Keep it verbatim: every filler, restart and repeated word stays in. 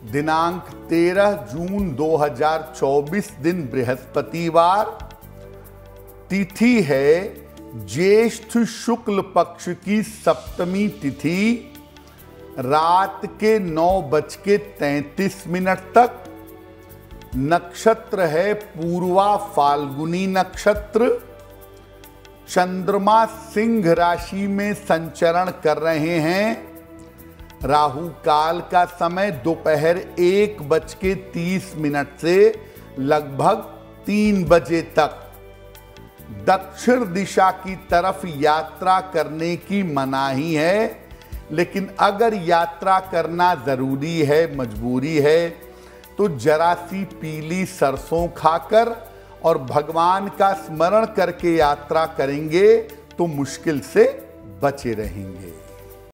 दिनांक तेरह जून दो हजार चौबीस, दिन बृहस्पतिवार। तिथि है ज्येष्ठ शुक्ल पक्ष की सप्तमी तिथि, रात के नौ बज के तैंतीस मिनट तक। नक्षत्र है पूर्वा फाल्गुनी नक्षत्र। चंद्रमा सिंह राशि में संचरण कर रहे हैं। राहु काल का समय दोपहर एक बज के तीस मिनट से लगभग तीन बजे तक। दक्षिण दिशा की तरफ यात्रा करने की मनाही है, लेकिन अगर यात्रा करना जरूरी है, मजबूरी है, तो जरा सी पीली सरसों खाकर और भगवान का स्मरण करके यात्रा करेंगे तो मुश्किल से बचे रहेंगे।